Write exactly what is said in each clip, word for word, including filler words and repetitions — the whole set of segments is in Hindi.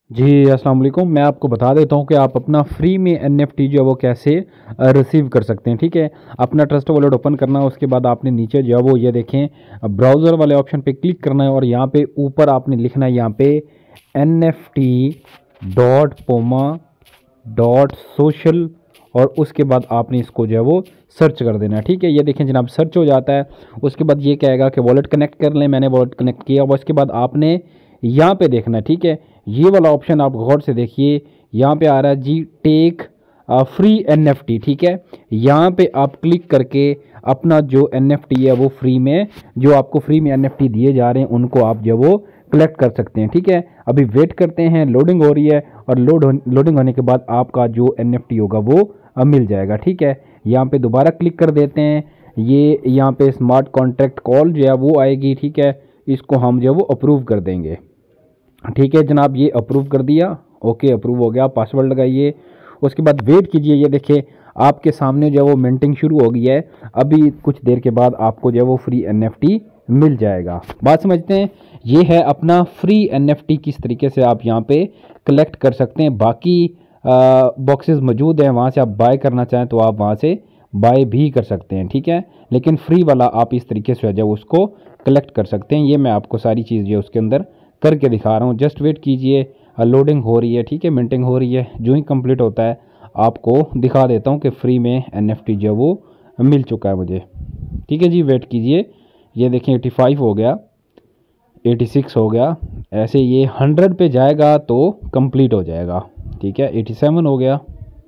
जी, अस्सलाम वालेकुम। मैं आपको बता देता हूँ कि आप अपना फ्री में एनएफटी जो है वो कैसे अ, रिसीव कर सकते हैं। ठीक है, अपना ट्रस्ट वॉलेट ओपन करना है, उसके बाद आपने नीचे जो है वो ये देखें ब्राउज़र वाले ऑप्शन पे क्लिक करना है और यहाँ पे ऊपर आपने लिखना है यहाँ पे N F T dot poma dot social और उसके बाद आपने इसको जो है वो सर्च कर देना है। ठीक है, ये देखें जनाब सर्च हो जाता है। उसके बाद ये कहेगा कि वॉलेट कनेक्ट कर लें, मैंने वॉलेट कनेक्ट किया हुआ। उसके बाद आपने यहाँ पे देखना है। ठीक है, ये वाला ऑप्शन आप गौर से देखिए, यहाँ पे आ रहा है जी टेक फ्री एनएफटी। ठीक है, यहाँ पे आप क्लिक करके अपना जो एनएफटी है वो फ्री में, जो आपको फ्री में एनएफटी दिए जा रहे हैं उनको आप जो वो कलेक्ट कर सकते हैं। ठीक है, अभी वेट करते हैं, लोडिंग हो रही है और लोड हो, लोडिंग होने के बाद आपका जो एनएफटी होगा वो अब मिल जाएगा। ठीक है, यहाँ पे दोबारा क्लिक कर देते हैं, ये यहाँ पे स्मार्ट कॉन्ट्रैक्ट कॉल जो है वो आएगी। ठीक है, इसको हम जो है वो अप्रूव कर देंगे। ठीक है जनाब, ये अप्रूव कर दिया, ओके अप्रूव हो गया। पासवर्ड लगाइए, उसके बाद वेट कीजिए। ये देखिए आपके सामने जो है वो मिंटिंग शुरू हो गई है। अभी कुछ देर के बाद आपको जो है वो फ्री एनएफटी मिल जाएगा। बात समझते हैं, ये है अपना फ्री एनएफटी किस तरीके से आप यहाँ पे कलेक्ट कर सकते हैं। बाकी बॉक्सेस मौजूद हैं, वहाँ से आप बाय करना चाहें तो आप वहाँ से बाय भी कर सकते हैं। ठीक है, लेकिन फ्री वाला आप इस तरीके से जो उसको कलेक्ट कर सकते हैं। ये मैं आपको सारी चीज़ जो उसके अंदर करके दिखा रहा हूँ, जस्ट वेट कीजिए। लोडिंग हो रही है, ठीक है, मिंटिंग हो रही है। जो ही कंप्लीट होता है आपको दिखा देता हूँ कि फ्री में एनएफटी जो वो मिल चुका है मुझे। ठीक है जी, वेट कीजिए। ये देखें पचासी हो गया, छियासी हो गया, ऐसे ये सौ पे जाएगा तो कंप्लीट हो जाएगा। ठीक है, सत्तासी हो गया,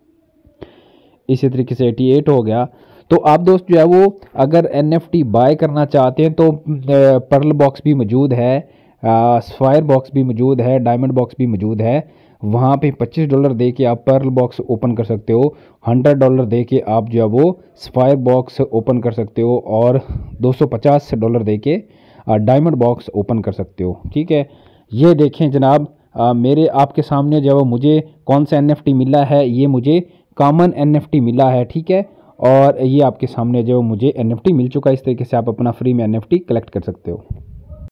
इसी तरीके से अठासी हो गया। तो आप दोस्त जो है वो अगर एनएफटी बाय करना चाहते हैं तो पर्ल बॉक्स भी मौजूद है, स्फायर बॉक्स भी मौजूद है, डायमंड बॉक्स भी मौजूद है। वहाँ पे पच्चीस डॉलर दे के आप पर्ल बॉक्स ओपन कर सकते हो, सौ डॉलर दे के आप जो है वो स्फायर बॉक्स ओपन कर सकते हो और दो सौ पचास डॉलर दे के डायमंड बॉक्स ओपन कर सकते हो। ठीक है, ये देखें जनाब, आ, मेरे आपके सामने जो है मुझे कौन सा एनएफटी मिला है, ये मुझे कॉमन एनएफटी मिला है। ठीक है, और ये आपके सामने जो मुझे एनएफटी मिल चुका है। इस तरीके से आप अपना फ्री में एनएफटी कलेक्ट कर सकते हो।